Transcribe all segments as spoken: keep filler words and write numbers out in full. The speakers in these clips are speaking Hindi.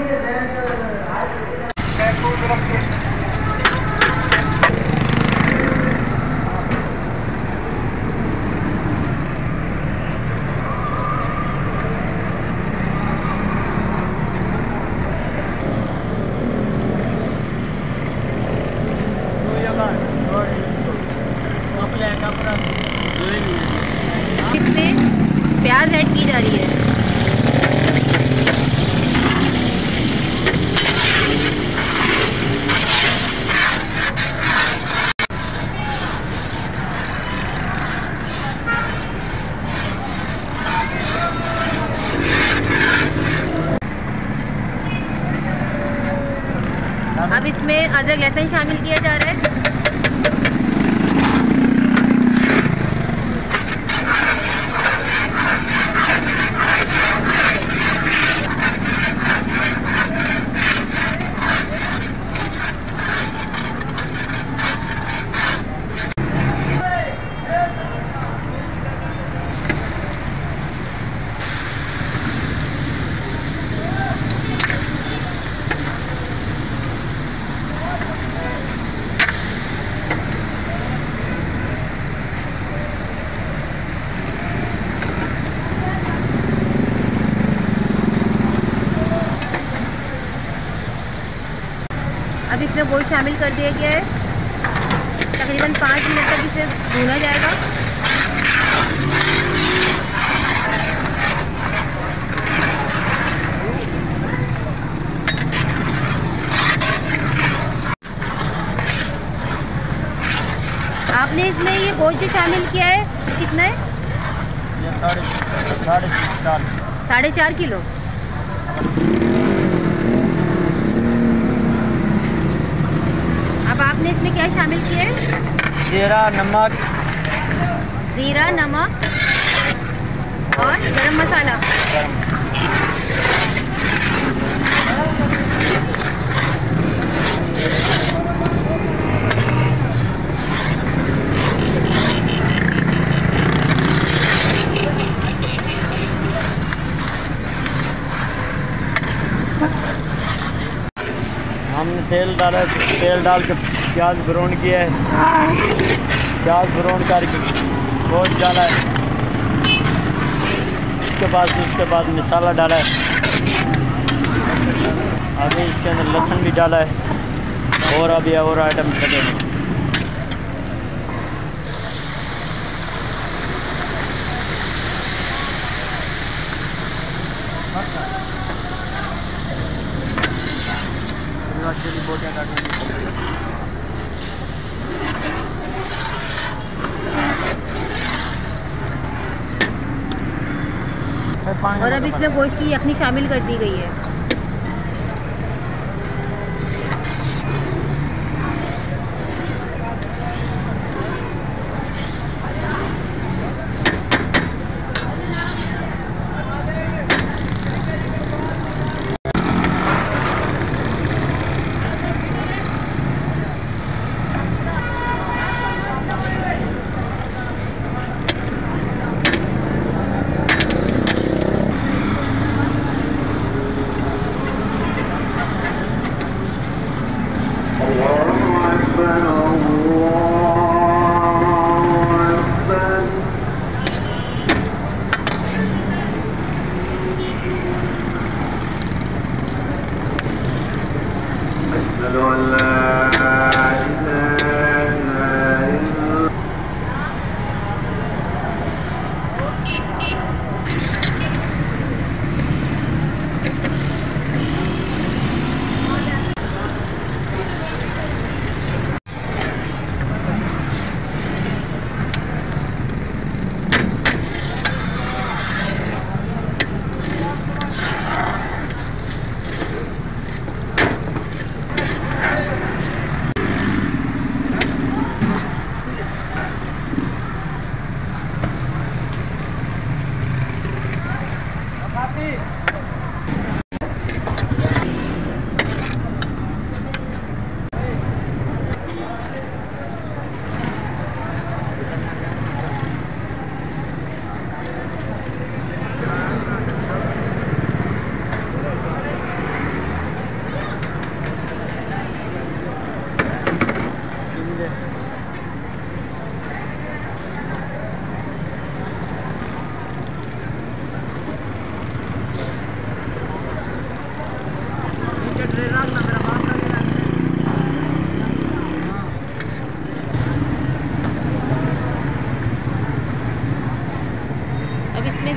इसमें प्याज ऐड की जा रही है। अब इसमें अदरक लहसुन शामिल किया जा रहा है। अब इसमें गोश्त शामिल कर दिया गया है। तकरीबन पाँच मिनट तक इसे भूना जाएगा। आपने इसमें ये गोश्त शामिल किया है कितना है? ये साढ़े साढ़े चार साढ़े चार किलो। अब आपने इसमें क्या शामिल किया है? जीरा, नमक, जीरा, नमक और गरम मसाला। गरम। हमने तेल डाला, तेल डाल के प्याज ब्राउन किया है। प्याज ब्राउन करके गोश्त डाला है। उसके बाद उसके बाद मसाला डाला है। अभी इसके अंदर लहसुन भी डाला है और अभी और आइटम लगेंगे। और अब इसमें गोश्त की यखनी शामिल कर दी गई है।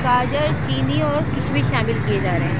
गाजर, चीनी और किशमिश शामिल किए जा रहे हैं।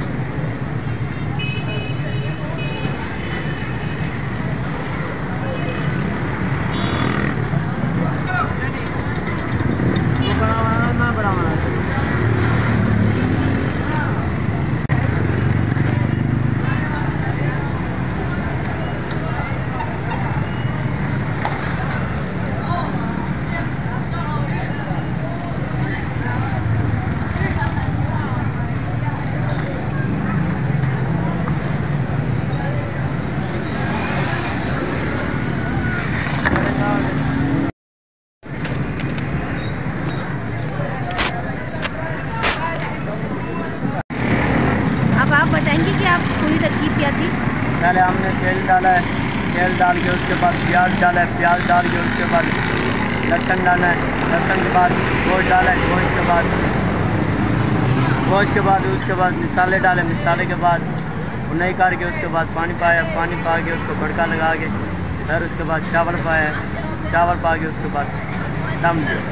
अब आप बताएंगे कि आप पूरी तरकीब क्या थी? पहले हमने तेल डाला है, तेल डाल के उसके बाद प्याज डाला है, प्याज डाल के उसके बाद लहसुन डाला है, लहसुन के बाद गोश्त डाला है, गोश्त के बाद गोश्त के बाद उसके बाद मिसाले डाले, मिसाले के बाद भुनाई करके उसके बाद पानी पाया, पानी पा के उसको बड़का लगा के फिर उसके बाद चावल पाया, चावल पा के उसके बाद दम दिया।